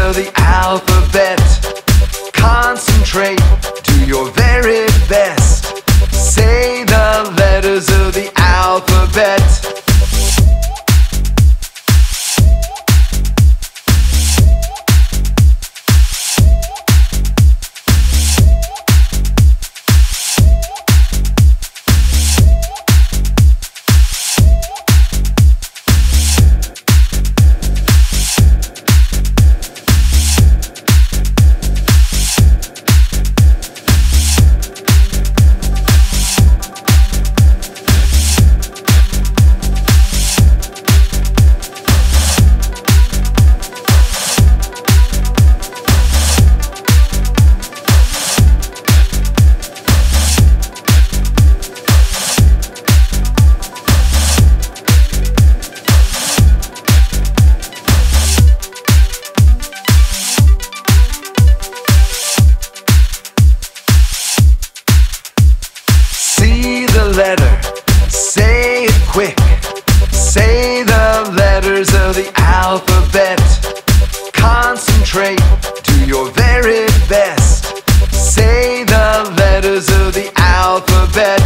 of the alphabet. Concentrate, do your very best. Say the letters of the alphabet. Letter, say it quick. Say the letters of the alphabet. Concentrate, do your very best. Say the letters of the alphabet.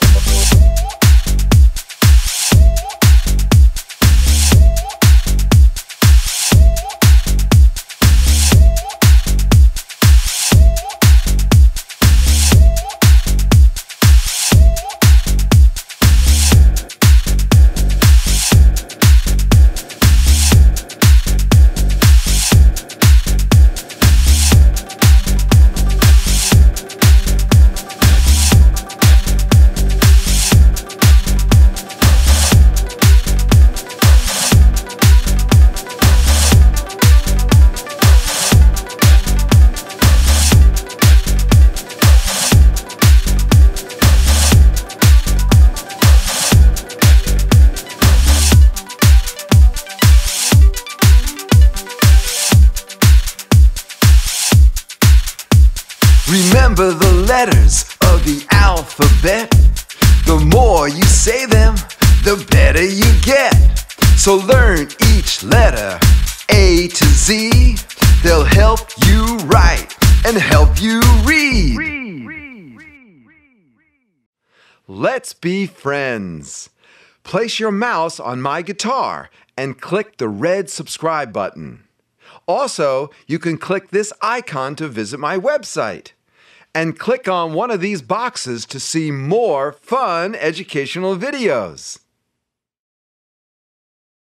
Remember the letters of the alphabet. The more you say them, the better you get. So learn each letter, A to Z. They'll help you write and help you read. Let's be friends. Place your mouse on my guitar and click the red subscribe button. Also, you can click this icon to visit my website. And click on one of these boxes to see more fun educational videos.